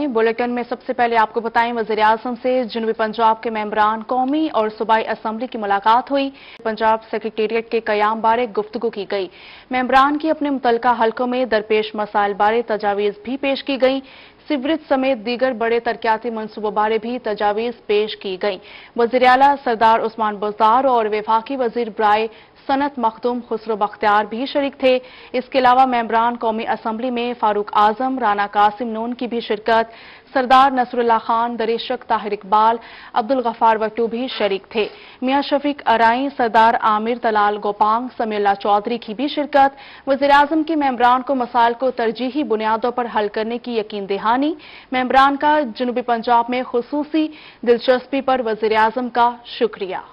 Bulletin में सबसे पहले आपको बताएं, वज़ीर-ए-आज़म से जनूबी पंजाब के मेंबरान कौमी और सूबाई असम्बली की मुलाकात हुई। पंजाब सेक्रेटेरिएट के क़याम बारे गुफ्तगू की गई। मेंबरान की अपने मुतल्लिका हल्कों में दरपेश मसाइल बारे तजावीज़ भी पेश की गई। सीवरेज समेत दीगर बड़े तरक्याती मंसूबों बारे भी तजावीज़ पेश की गई। वज़ीर आला सरदार उस्मान बुज़दार और वफाकी वज़ीर बराए सनत मखदूम खुसरो बख्तियार भी शरीक थे। इसके अलावा मेंबरान कौमी असम्बली में फारूक आजम, राना कासिम नून की भी शिरकत, सरदार नसरुल्लाह खान, दरीशक ताहिर इकबाल, अब्दुल गफ्फार वट्टू भी शरीक थे। मियां शफीक अराई, सरदार आमिर तलाल गोपांग, समीउल्लाह चौधरी की भी शिरकत। वज़ीर आज़म की मेंबरान को मसाइल को तरजीही बुनियादों पर हल करने की यकीन दहानी। मेंबरान का जनूबी पंजाब में खुसूसी दिलचस्पी पर वज़ीर आज़म का शुक्रिया।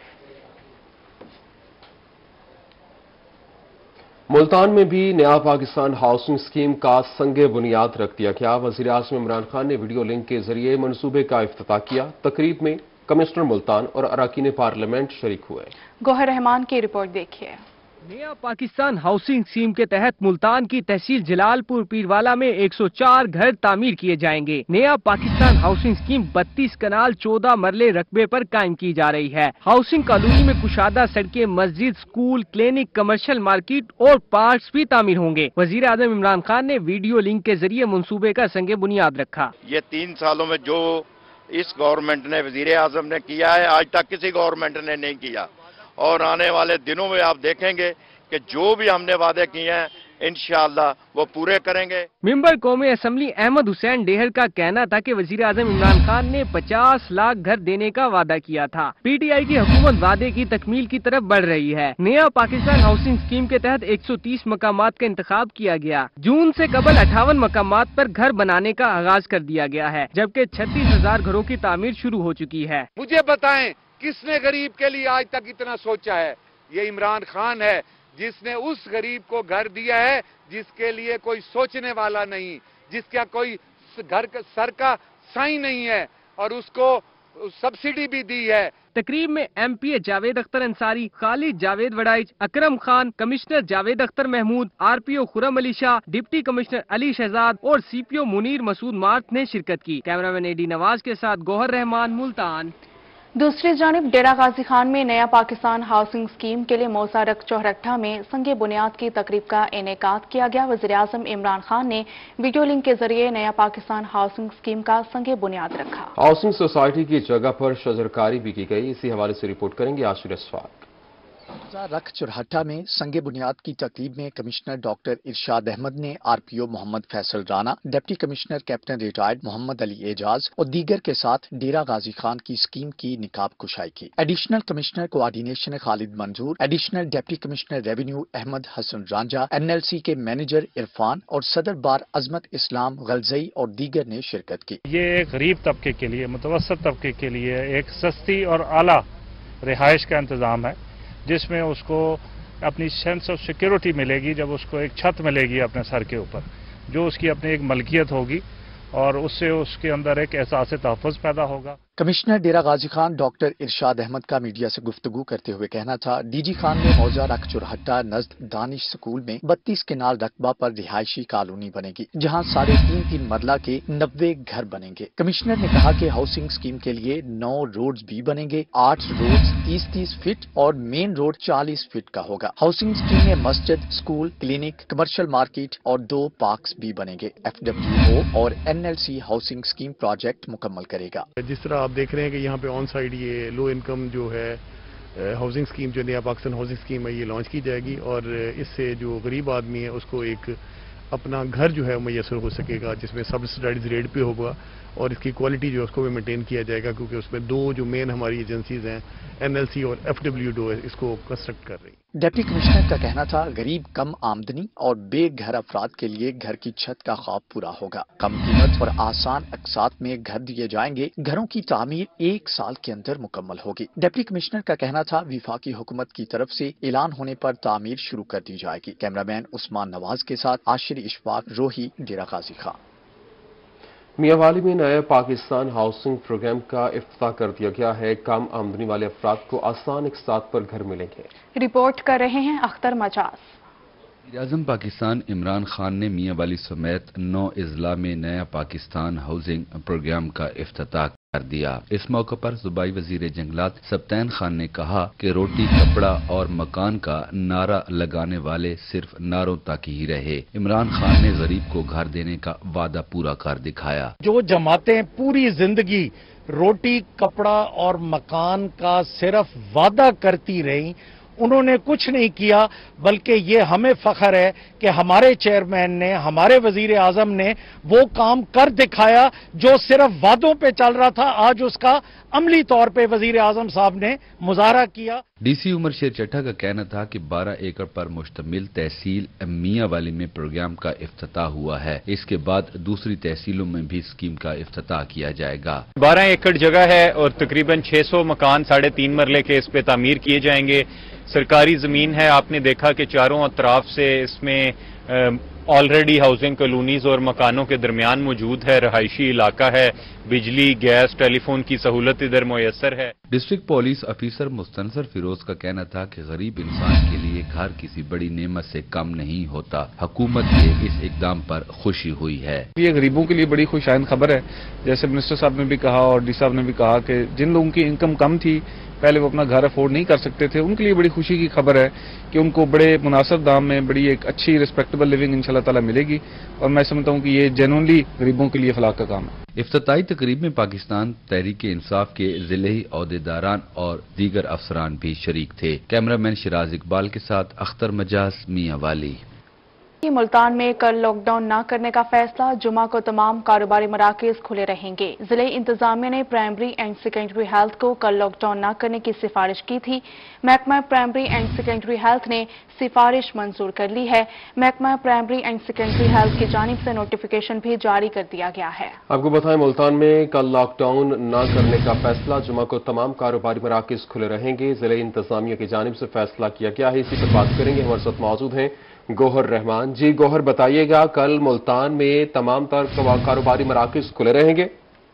मुल्तान में भी नया पाकिस्तान हाउसिंग स्कीम का संगे बुनियाद रख दिया गया। वज़ीर आज़म इमरान खान ने वीडियो लिंक के जरिए मंसूबे का इफ्तिताह किया। तकरीब में कमिश्नर मुल्तान और अरकान पार्लियामेंट शरीक हुए। गौहर रहमान की रिपोर्ट देखिए। नया पाकिस्तान हाउसिंग स्कीम के तहत मुल्तान की तहसील जलालपुर पीरवाला में 104 घर तामीर किए जाएंगे। नया पाकिस्तान हाउसिंग स्कीम 32 कनाल 14 मरले रकबे पर कायम की जा रही है। हाउसिंग कॉलोनी में कुशादा सड़कें, मस्जिद, स्कूल, क्लिनिक, कमर्शियल मार्केट और पार्क्स भी तामीर होंगे। वजीर आज़म इमरान खान ने वीडियो लिंक के जरिए मंसूबे का संगे बुनियाद रखा। ये 3 सालों में जो इस गवर्नमेंट ने, वजीर आज़म ने किया है, आज तक किसी गवर्नमेंट ने नहीं किया। और आने वाले दिनों में आप देखेंगे कि जो भी हमने वादे किए हैं इंशाअल्लाह वो पूरे करेंगे। मेंबर कौमी असम्बली अहमद हुसैन डेहर का कहना था कि वजीर आज़म इमरान खान ने 50 लाख घर देने का वादा किया था। पीटीआई की हुकूमत वादे की तकमील की तरफ बढ़ रही है। नया पाकिस्तान हाउसिंग स्कीम के तहत 130 मकामात का इंतखाब किया गया। जून से कबल 58 मकामात पर घर बनाने का आगाज कर दिया गया है, जबकि 36,000 घरों की तामीर शुरू हो चुकी है। मुझे बताएं, किसने गरीब के लिए आज तक इतना सोचा है? ये इमरान खान है, जिसने उस गरीब को घर दिया है जिसके लिए कोई सोचने वाला नहीं, जिसका कोई घर सर का साई नहीं है, और उसको सब्सिडी भी दी है। तकरीब में MPA Javed Akhtar Ansari, Khalid Javed Waraich, Akram Khan, commissioner Javed Akhtar Mahmood, RPO Khurram Ali Shah, deputy commissioner Ali Shahzad और सीपीओ मुनीर मसूद मार्थ ने शिरकत की। कैमरामैन एडी नवाज के साथ गौहर रहमान, मुल्तान। दूसरी जानिब डेरा गाजी खान में नया पाकिस्तान हाउसिंग स्कीम के लिए मोसारक चौहरट्टा में संगे बुनियाद की तकरीब का इनेकाद किया गया। वज़ीर आज़म इमरान खान ने वीडियो लिंक के जरिए नया पाकिस्तान हाउसिंग स्कीम का संगे बुनियाद रखा। हाउसिंग सोसाइटी की जगह पर शजरकारी भी की गई। इसी हवाले से रिपोर्ट करेंगे आशिर असफाक। रख चुरहट्टा में संगे बुनियाद की तकरीब में कमिश्नर डॉक्टर इरशाद अहमद ने RPO Mohammad Faisal Rana, deputy commissioner captain retired Mohammad Ali Ejaz और दीगर के साथ डेरा गाजी खान की स्कीम की निकाब कुशाई की। Additional commissioner coordination Khalid Manzoor, additional deputy commissioner revenue Ahmed Hassan Ranjha, NLC के मैनेजर इरफान और सदर बार अजमत इस्लाम गलजई और दीगर ने शिरकत की। ये एक गरीब तबके के लिए, मुतवसत तबके के लिए एक सस्ती और आला रिहाइश का इंतजाम है, जिसमें उसको अपनी सेंस ऑफ सिक्योरिटी मिलेगी जब उसको एक छत मिलेगी अपने सर के ऊपर, जो उसकी अपनी एक मलकियत होगी और उससे उसके अंदर एक एहसास तहफ़्फ़ुज़ पैदा होगा। कमिश्नर डेरा गाजी खान डॉक्टर इरशाद अहमद का मीडिया से गुफ्तगू करते हुए कहना था, डीजी खान में मौजा रख चुरहट्टा नज़द दानिश स्कूल में 32 केनाल रकबा पर रिहायशी कॉलोनी बनेगी, जहां 3.5 मरला के 90 घर बनेंगे। कमिश्नर ने कहा कि हाउसिंग स्कीम के लिए 9 रोड्स भी बनेंगे। 8 रोड्स 30-30 फीट और मेन रोड 40 फीट का होगा। हाउसिंग स्कीम में मस्जिद, स्कूल, क्लिनिक, कमर्शियल मार्केट और 2 पार्क्स भी बनेंगे। FWO और NLC हाउसिंग स्कीम प्रोजेक्ट मुकम्मल करेगा। जिस तरह आप देख रहे हैं कि यहाँ पे ऑन साइड ये लो इनकम जो है हाउसिंग स्कीम, जो नया पाकिस्तान हाउसिंग स्कीम है, ये लॉन्च की जाएगी और इससे जो गरीब आदमी है उसको एक अपना घर जो है मैसर हो सकेगा, जिसमें सब्सिडाइज्ड रेट पे होगा और इसकी क्वालिटी जो है उसको भी मेंटेन किया जाएगा, क्योंकि उसमें 2 जो मेन हमारी एजेंसीज हैं, NLC और FWO, इसको कंस्ट्रक्ट कर रही। डिप्टी कमिश्नर का कहना था, गरीब कम आमदनी और बेघर अफराद के लिए घर की छत का ख्वाब पूरा होगा। कम कीमत और आसान अकसात में घर दिए जाएंगे। घरों की तामीर 1 साल के अंदर मुकम्मल होगी। डिप्टी कमिश्नर का कहना था, विफाकी हुकूमत की तरफ से ऐलान होने पर तामीर शुरू कर दी जाएगी। कैमरामैन उस्मान नवाज के साथ आशिर इशफाक, रोही, डेरा गाजी खान। मियांवाली में नए पाकिस्तान हाउसिंग प्रोग्राम का इफ्तिताह कर दिया गया है। कम आमदनी वाले अफराद को आसान अकसात पर घर मिलेंगे। रिपोर्ट कर रहे हैं अख्तर मजाज। وزیراعظم پاکستان عمران خان نے میاں والی سمیت 9 اضلاع میں نیا پاکستان ہاؤسنگ پروگرام کا افتتاح کر دیا۔ اس موقع پر صوبائی وزیر جنگلات سبطین خان نے کہا کہ روٹی کپڑا اور مکان کا نعرہ لگانے والے صرف نعروں تک ہی رہے۔ عمران خان نے غریب کو گھر دینے کا وعدہ پورا کر دکھایا۔ جو جماعتیں پوری زندگی روٹی کپڑا اور مکان کا صرف وعدہ کرتی رہیں، انہوں نے کچھ نہیں کیا، بلکہ یہ ہمیں فخر ہے کہ ہمارے چیئرمین نے، ہمارے وزیر اعظم نے وہ کام کر دکھایا جو صرف وعدوں پہ چل رہا تھا، آج اس کا عملی طور پہ وزیر اعظم صاحب نے مظاہرہ کیا۔ ڈی سی عمر شیر چٹھا کا کہنا تھا کہ 12 ایکڑ پر مشتمل تحصیل میاں والی میں پروگرام کا افتتاح ہوا ہے۔ اس کے بعد دوسری تحصیلوں میں بھی اسکیم کا افتتاح کیا جائے گا۔ 12 ایکڑ جگہ ہے اور تقریباً 600 مکان 3.5 مرلے کے اس پہ تعمیر کیے جائیں گے۔ سرکاری زمین ہے، آپ نے دیکھا کہ چاروں اطراف سے اس میں آلریڈی ہاؤسنگ کالونیز اور مکانوں کے درمیان موجود ہے، رہائشی علاقہ ہے، بجلی گیس ٹیلی فون کی سہولت ادھر میسر ہے۔ District police officer Mustansar Feroz کا کہنا تھا کہ غریب انسان کے لیے گھر کسی بڑی نعمت سے کم نہیں ہوتا۔ حکومت کے اس اقدام پر خوشی ہوئی ہے۔ یہ غریبوں کے لیے بڑی خوش آئند خبر ہے، جیسے منسٹر صاحب نے بھی کہا اور ڈی صاحب نے بھی کہا کہ جن لوگوں کی انکم کم تھی، پہلے وہ اپنا گھر افورڈ نہیں کر سکتے تھے، ان کے لیے بڑی خوشی کی خبر ہے کہ ان کو بڑے مناسب دام میں بڑی ایک اچھی ریسپیکٹیبل لیونگ انشاءاللہ تعالی ملے گی، اور میں سمجھتا ہوں کہ یہ جینوئنلی غریبوں کے لیے فلاح کا کام ہے۔ افتتاحی تقریب میں پاکستان تحریک انصاف کے ضلعی عہدیداران اور دیگر افسران بھی شریک تھے۔ کیمرہ مین شراز اقبال کے ساتھ اختر مجاز، میاں والی۔ ملتان میں کل لاک ڈاؤن نہ کرنے کا فیصلہ، جمعہ کو تمام کاروباری مراکز کھلے رہیں گے۔ ضلعی انتظامیہ نے پرائمری اینڈ سیکنڈری ہیلتھ کو کل لاک ڈاؤن نہ کرنے کی سفارش کی تھی۔ محکمہ پرائمری اینڈ سیکنڈری ہیلتھ نے سفارش منظور کر لی ہے۔ محکمہ پرائمری اینڈ سیکنڈری ہیلتھ کی جانب سے نوٹیفیکیشن بھی جاری کر دیا گیا ہے۔ آپ کو بتائیں ملتان میں کل لاک ڈاؤن نہ کرنے کا فیصلہ، جمعہ کو تمام کاروباری مراکز کھلے رہیں گے۔ ضلعی انتظامیہ کی جانب سے فیصلہ کیا گیا ہے، اسی پر بات کریں گے۔ ہمارے ساتھ موجود ہیں گوہر رحمان۔ جی گوہر، بتائیے گا کل ملتان میں تمام کاروباری مراکز کھلے رہیں گے؟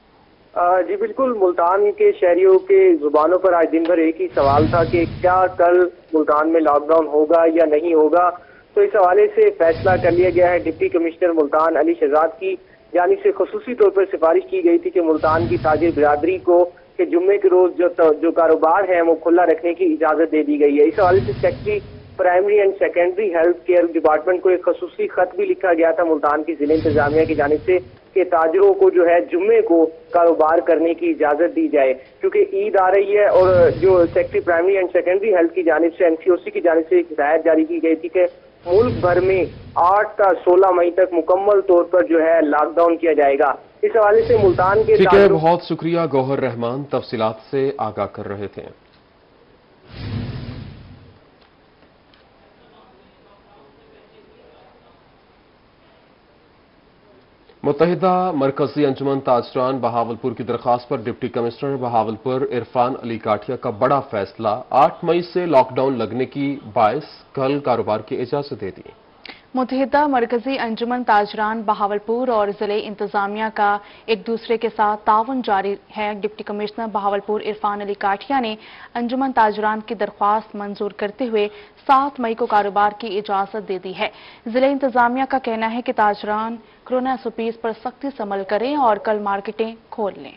جی بالکل، ملتان کے شہریوں کے زبانوں پر آج دن بھر ایک ہی سوال تھا کہ کیا کل ملتان میں لاک ڈاؤن ہوگا یا نہیں ہوگا، تو اس حوالے سے فیصلہ کر لیا گیا ہے۔ ڈپٹی کمشنر ملتان علی شہزاد کی جانب سے خصوصی طور پر سفارش کی گئی تھی کہ ملتان کی تاجر برادری کو کہ جمعے کے روز جو کاروبار ہے وہ کھلا رکھنے کی اجازت دے دی گئی ہے۔ اس حوالے سے secretary primary and secondary health care department کو ایک خصوصی خط بھی لکھا گیا تھا ملتان کی ضلع انتظامیہ کی جانب سے کہ تاجروں کو جو ہے جمعے کو کاروبار کرنے کی اجازت دی جائے، کیونکہ عید آ رہی ہے، اور جو secretary primary and secondary health کی جانب سے NCOC کی جانب سے ایک ہدایت جاری کی گئی تھی کہ ملک بھر میں 8 تا 16 مئی تک مکمل طور پر جو ہے لاک ڈاؤن کیا جائے گا۔ اس حوالے سے ملتان کے ٹھیک ہے، بہت شکریہ گوہر رحمان، تفصیلات سے آگاہ کر رہے تھے۔ متحدہ مرکزی انجمن تاجران بہاولپور کی درخواست پر ڈپٹی کمشنر بہاولپور عرفان علی کاٹیا کا بڑا فیصلہ، 8 مئی سے لاک ڈاؤن لگنے کی باعث کل کاروبار کی اجازت دے دی۔ متحدہ مرکزی انجمن تاجران بہاولپور اور ضلعی انتظامیہ کا ایک دوسرے کے ساتھ تعاون جاری ہے۔ ڈپٹی کمشنر بہاولپور عرفان علی کاٹیا نے انجمن تاجران کی درخواست منظور کرتے ہوئے 7 مئی کو کاروبار کی اجازت دے دی ہے۔ ضلع انتظامیہ کا کہنا ہے کہ تاجران کورونا SOPs پر سختی سے عمل کریں اور کل مارکیٹیں کھول لیں۔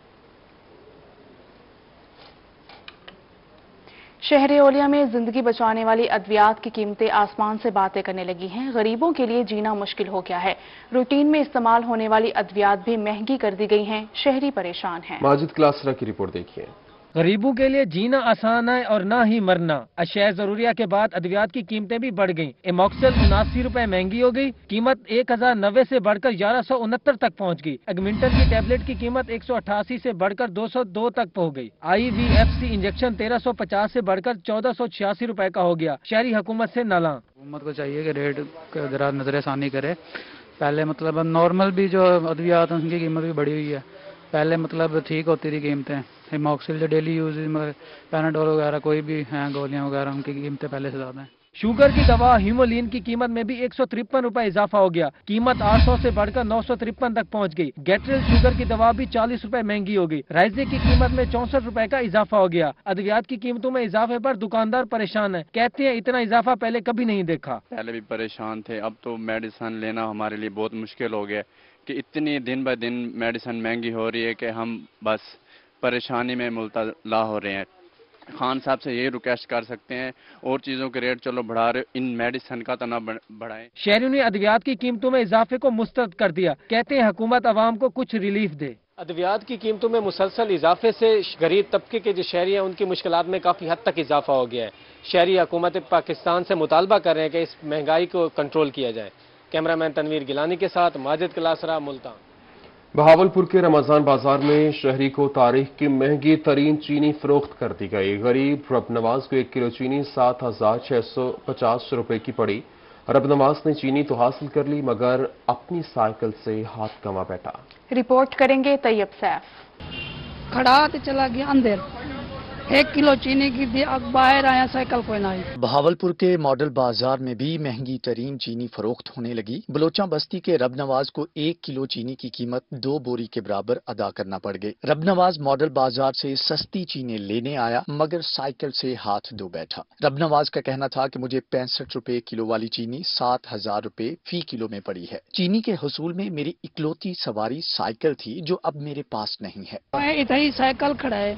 شہر اولیا میں زندگی بچانے والی ادویات کی قیمتیں آسمان سے باتیں کرنے لگی ہیں۔ غریبوں کے لیے جینا مشکل ہو گیا ہے۔ روٹین میں استعمال ہونے والی ادویات بھی مہنگی کر دی گئی ہیں۔ شہری پریشان ہیں۔ ماجد کلاسرا کی رپورٹ دیکھیے۔ غریبوں کے لیے جینا آسان ہے اور نہ ہی مرنا۔ اشیاء ضروریہ کے بعد ادویات کی قیمتیں بھی بڑھ گئیں۔ ایموکسل 79 روپے مہنگی ہو گئی، قیمت 1090 سے بڑھ کر 1169 تک پہنچ گئی۔ ایگمنٹن کی ٹیبلٹ کی قیمت 188 سے بڑھ کر 202 تک پہنچ گئی۔ IVFC انجیکشن 1350 سے بڑھ کر 1486 روپے کا ہو گیا۔ شہری حکومت سے نالاں۔ حکومت کو چاہیے کہ ریٹ ذرا نظر ثانی کرے۔ پہلے مطلب نارمل بھی جو ادویات ہیں ان کی قیمت بھی بڑھی ہوئی ہے۔ پہلے مطلب ٹھیک ہوتی تھی قیمتیں، ایموکسل جو ڈیلی یوز پیناڈول وغیرہ کوئی بھی ہیں گولیاں وغیرہ ان کی قیمتیں پہلے سے زیادہ ہیں۔ शुगर की दवा हीमोलिन की कीमत में भी 153 रुपए इजाफा हो गया। कीमत 800 से बढ़कर 953 तक पहुंच गई। गैट्रेल शुगर की दवा भी 40 रुपए महंगी हो गई। राइजे की कीमत में 64 रुपए का इजाफा हो गया। अद्वियात की कीमतों में इजाफे पर दुकानदार परेशान है। कहते हैं इतना इजाफा पहले कभी नहीं देखा। पहले भी परेशान थे, अब तो मेडिसिन लेना हमारे लिए बहुत मुश्किल हो गया कि इतनी दिन ब दिन मेडिसिन महंगी हो रही है कि हम बस परेशानी में मुब्तला हो रहे हैं। खान साहब से यही रिक्वेस्ट कर सकते हैं, और चीज़ों के रेट चलो बढ़ा रहे, इन मेडिसिन का तो ना बढ़ाएं। शहरियों ने अद्वियात की कीमतों में इजाफे को मुस्तरद कर दिया। कहते हैं हुकूमत अवाम को कुछ रिलीफ दे। अद्वियात की कीमतों में मुसलसल इजाफे से गरीब तबके के जो शहरी हैं उनकी मुश्किलात में काफ़ी हद तक इजाफा हो गया है। शहरी हुकूमत पाकिस्तान से मुतालबा कर रहे हैं कि इस महंगाई को कंट्रोल किया जाए। कैमरामैन तनवीर गिलानी के साथ माजिद कलासरा, मुल्तान। बहावलपुर के रमजान बाजार में शहरी को तारीख की महंगी तरीन चीनी फरोख्त कर दी गई। गरीब रब नवाज को 1 किलो चीनी 7,650 रुपए की पड़ी। रब नवाज ने चीनी तो हासिल कर ली, मगर अपनी साइकिल से हाथ गंवा बैठा। रिपोर्ट करेंगे तैयब सैफ। खड़ा तो चला गया अंदर, 1 किलो चीनी की दी, अब बाहर आया साइकिल कोई ना आई। बहावलपुर के मॉडल बाजार में भी महंगी तरीन चीनी फरोख्त होने लगी। बलोचा बस्ती के रब नवाज को 1 किलो चीनी की कीमत 2 बोरी के बराबर अदा करना पड़ गई। रब नवाज मॉडल बाजार से सस्ती चीनी लेने आया, मगर साइकिल से हाथ धो बैठा। रब नवाज का कहना था कि मुझे 65 रुपए किलो वाली चीनी 7,000 रुपए फी किलो में पड़ी है। चीनी के हुसूल में मेरी इकलौती सवारी साइकिल थी, जो अब मेरे पास नहीं है। इधर ही साइकिल खड़ा है,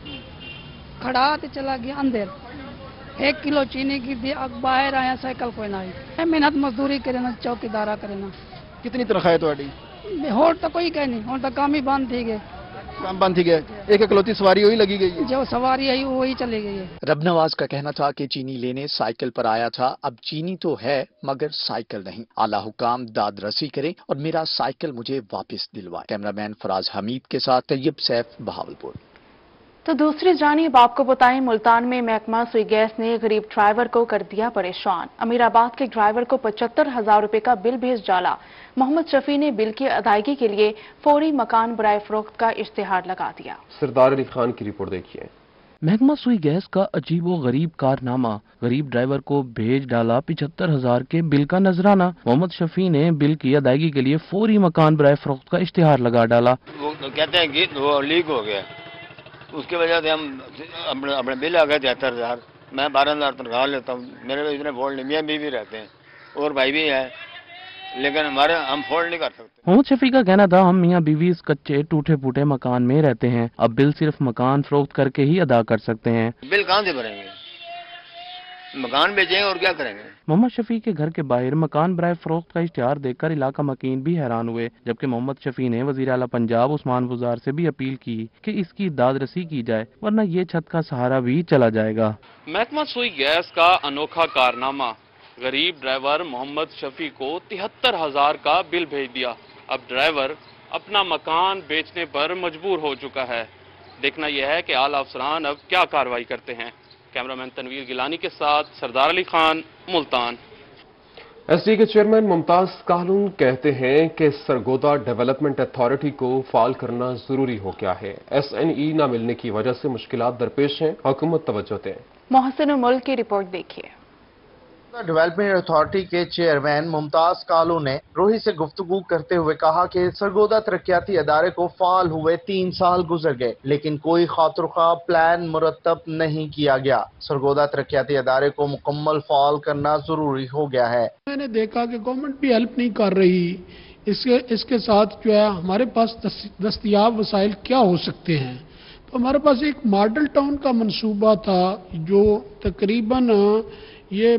खड़ा तो चला गया अंदर, 1 किलो चीनी की दी, अब बाहर आया साइकिल कोई ना आई। मेहनत मजदूरी करे ना, चौकीदारा करे ना। कितनी तनख्वाह है तुम्हारी? होर तो कोई कह नहीं, होर तो काम ही बंद थी गए। काम बंद थी गए, एक इकलौती सवारी वही लगी गई है। जो सवारी आई वही चली गई है। रब नवाज का कहना था कि चीनी लेने साइकिल पर आया था, अब चीनी तो है मगर साइकिल नहीं। आला हुकाम दाद रसी करें और मेरा साइकिल मुझे वापस दिलवाए। कैमरामैन फराज हमीद के साथ तैयब सैफ, बहावलपुर। तो दूसरी जानिब आपको बताएं, मुल्तान में महकमा सुई गैस ने गरीब ड्राइवर को कर दिया परेशान। अमीराबाद के ड्राइवर को 75,000 रुपए का बिल भेज डाला। मोहम्मद शफी ने बिल की अदायगी के लिए फौरी मकान बराए फरोख्त का इश्तिहार लगा दिया। सरदार अली खान की रिपोर्ट देखिए। महकमा सुई गैस का अजीबो गरीब कारनामा। गरीब ड्राइवर को भेज डाला 75,000 के बिल का नजराना। मोहम्मद शफी ने बिल की अदायगी के लिए फौरी मकान बराए फरोख्त का इश्तिहार लगा डाला। वो कहते हैं कि वो लीक हो गया, उसकी वजह से हम अपने बिल आ गए 73,000। मैं 12,000 तनख्वाह लेता हूँ, मेरे को इतने फोल्ड नहीं, मियाँ बीवी रहते हैं और भाई भी है, लेकिन हम फोल्ड नहीं कर सकते। मोहम्मद शफी का कहना था, हम मियाँ बीवी इस कच्चे टूटे फूटे मकान में रहते हैं, अब बिल सिर्फ मकान फरोख्त करके ही अदा कर सकते हैं। बिल कहाँ से भरेंगे, मकान बेचेंगे और क्या करेंगे। मोहम्मद शफी के घर के बाहर मकान बराए फरोख्त का इश्तिहार देखकर इलाका मकीन भी हैरान हुए, जबकि मोहम्मद शफी ने वजीर आला पंजाब उस्मान बुज़ार से भी अपील की कि इसकी दादरसी की जाए, वरना ये छत का सहारा भी चला जाएगा। महकमा सुई गैस का अनोखा कारनामा, गरीब ड्राइवर मोहम्मद शफी को 73,000 का बिल भेज दिया। अब ड्राइवर अपना मकान बेचने पर मजबूर हो चुका है। देखना यह है कि आला अफसरान अब क्या कार्रवाई करते हैं। कैमरामैन तनवीर गिलानी के साथ सरदार अली खान, मुल्तान। एसडी के चेयरमैन मुमताज कालून कहते हैं कि सरगोदा डेवलपमेंट अथॉरिटी को फाल करना जरूरी हो गया है। SNE न मिलने की वजह से मुश्किलात दरपेश हैं, हुकूमत तवज्जो दें। मोहसिन मुल्क की रिपोर्ट देखिए। डेवलपमेंट अथॉरिटी के चेयरमैन मुमताज कालू ने रोही से गुफ्तगू करते हुए कहा कि सरगोदा तरक्याती अदारे को फाल हुए 3 साल गुजर गए, लेकिन कोई खातरख्वाह प्लान मुरतब नहीं किया गया। सरगोदा तरक्याती अदारे को मुकम्मल फाल करना जरूरी हो गया है। मैंने देखा कि गवर्नमेंट भी हेल्प नहीं कर रही, इसके साथ जो है हमारे पास दस्तयाब वसाइल क्या हो सकते हैं। तो हमारे पास एक मॉडल टाउन का मंसूबा था, जो तकरीबन ये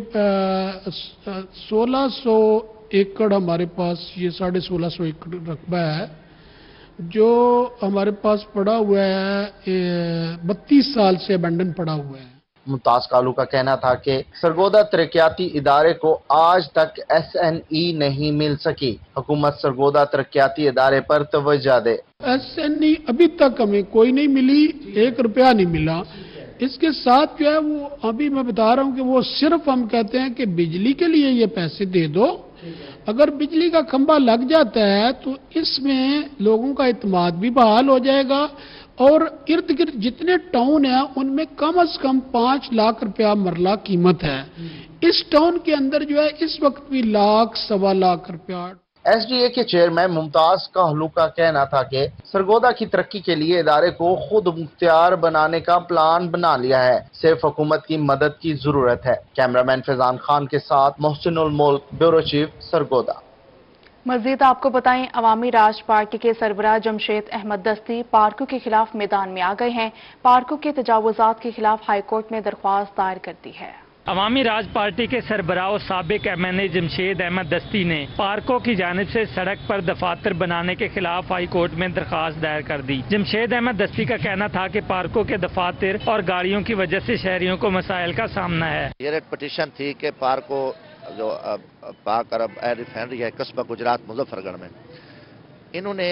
1600 एकड़ हमारे पास, ये 1650 एकड़ रकबा है, जो हमारे पास पड़ा हुआ है, 32 साल से अबेंडन पड़ा हुआ है। मुमताज कालू का कहना था कि सरगोदा तरक्याती इदारे को आज तक SNE नहीं मिल सकी। हुकूमत सरगोदा तरक्याती इदारे पर तवज्जो दे। SNE अभी तक हमें कोई नहीं मिली, 1 रुपया नहीं मिला। इसके साथ जो है वो अभी मैं बता रहा हूँ कि वो सिर्फ हम कहते हैं कि बिजली के लिए ये पैसे दे दो। अगर बिजली का खंभा लग जाता है तो इसमें लोगों का इत्मीनान भी बहाल हो जाएगा और इर्द गिर्द जितने टाउन हैं उनमें कम से कम 5 लाख रुपया मरला कीमत है। इस टाउन के अंदर जो है इस वक्त भी लाख सवा लाख रुपया। एसडीए के चेयरमैन मुमताज काहलू का कहना था कि सरगोदा की तरक्की के लिए इदारे को खुद मुख्तियार बनाने का प्लान बना लिया है, सिर्फ हुकूमत की मदद की जरूरत है। कैमरामैन फैजान खान के साथ मोहसिनुल मुल्क, ब्यूरो चीफ, सरगोदा। मजीद आपको बताएं, अवामी राज पार्टी के सरबराह जमशेद अहमद दस्ती पार्कों के खिलाफ मैदान में आ गए हैं। पार्कों के तजावुजात के खिलाफ हाईकोर्ट में दरख्वास्त दायर कर दी है। अवामी राज पार्टी के सरबराह साबिक एमएनए जमशेद अहमद दस्ती ने पार्कों की जानिब से सड़क पर दफातर बनाने के खिलाफ हाई कोर्ट में दरखास्त दायर कर दी। जमशेद अहमद दस्ती का कहना था कि पार्कों के दफातर और गाड़ियों की वजह से शहरियों को मसाइल का सामना है। ये रेड पटिशन थी कि पार्कों जो पाक अरब एयर रिफाइनरी है कस्बा गुजरात मुजफ्फरगढ़ में, इन्होंने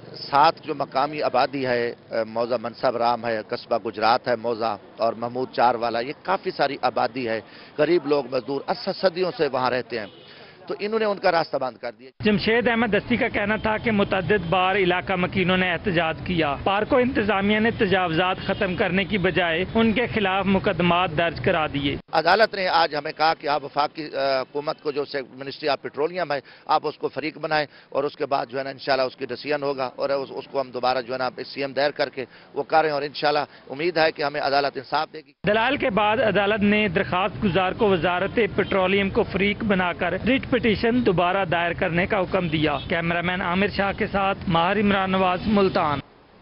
7 जो मकामी आबादी है, मौजा मनसब राम है, कस्बा गुजरात है मौजा, और महमूद 4 वाला, ये काफ़ी सारी आबादी है, गरीब लोग मजदूर सदियों से वहाँ रहते हैं, तो इन्होंने उनका रास्ता बंद कर दिया। जमशेद अहमद दस्ती का कहना था कि मुतअद्दिद बार इलाका मकीनों ने एहतजाज किया। पार्कों इंतजामिया ने तजावुजात खत्म करने की बजाय उनके खिलाफ मुकदमात दर्ज करा दिए। अदालत ने आज हमें कहा कि आप वफाक की हुकूमत को जो मिनिस्ट्री ऑफ पेट्रोलियम है आप उसको फरीक बनाएं, और उसके बाद जो है ना इंशाल्लाह उसकी डिसीजन होगा, और उसको हम दोबारा जो है ना सीएम दायर करके वो करें, और इंशाल्लाह उम्मीद है कि हमें अदालत इंसाफ देगी। दलाल के बाद अदालत ने दरखास्त गुजार को वजारत पेट्रोलियम को फरीक बनाकर रिट पिटीशन दोबारा दायर करने का हुक्म दिया। कैमरामैन आमिर शाह के साथ माहिर इमरान नवाज, मुल्तान।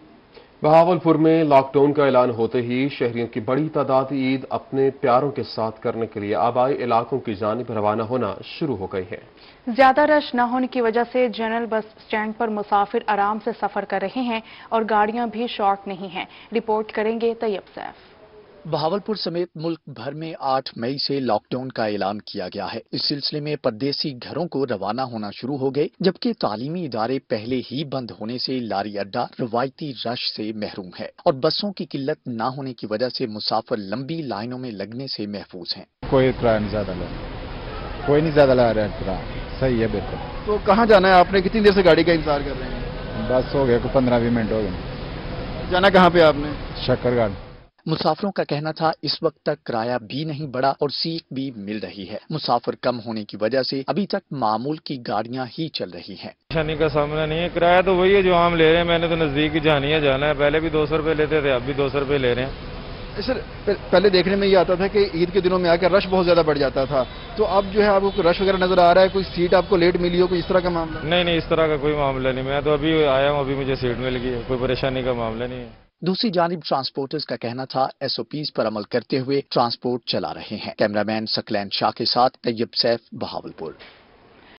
बहावलपुर में लॉकडाउन का ऐलान होते ही शहरियों की बड़ी तादाद ईद अपने प्यारों के साथ करने के लिए आबाई इलाकों की जानिब रवाना होना शुरू हो गई है। ज्यादा रश न होने की वजह से जनरल बस स्टैंड पर मुसाफिर आराम से सफर कर रहे हैं और गाड़ियां भी शॉर्ट नहीं हैं। रिपोर्ट करेंगे तैयब सैफ। बहावलपुर समेत मुल्क भर में 8 मई से लॉकडाउन का ऐलान किया गया है। इस सिलसिले में परदेसी घरों को रवाना होना शुरू हो गए, जबकि तालीमी इदारे पहले ही बंद होने से लारी अड्डा रवायती रश से महरूम है और बसों की किल्लत न होने की वजह से मुसाफिर लंबी लाइनों में लगने से महफूज हैं। कोई किराया नहीं ज्यादा ला रहा है, किराया सही है बिल्कुल। तो कहाँ जाना है आपने? कितनी देर से गाड़ी का इंतजार कर रहे हैं? बस हो गया 15-20 मिनट हो गए। जाना कहाँ पे आपने? शक्करगढ़। मुसाफिरों का कहना था इस वक्त तक किराया भी नहीं बढ़ा और सीट भी मिल रही है। मुसाफिर कम होने की वजह से अभी तक मामूल की गाड़ियां ही चल रही हैं। परेशानी का सामना नहीं है, किराया तो वही है जो हम ले रहे हैं। मैंने तो नजदीक जाना है, पहले भी 200 रुपये लेते थे, अब भी 200 रुपये ले रहे हैं। सर पहले देखने में ये आता था कि ईद के दिनों में आकर रश बहुत ज्यादा बढ़ जाता था, तो अब जो है आपको रश वगैरह नजर आ रहा है? कोई सीट आपको लेट मिली हो, कोई इस तरह का मामला? नहीं, इस तरह का कोई मामला नहीं। मैं तो अभी आया हूँ, अभी मुझे सीट मिल गई है, कोई परेशानी का मामला नहीं है। दूसरी जानिब ट्रांसपोर्टर्स का कहना था SOPs पर अमल करते हुए ट्रांसपोर्ट चला रहे हैं। कैमरामैन सकलैन शाह के साथ तैयब सैफ, बहावलपुर।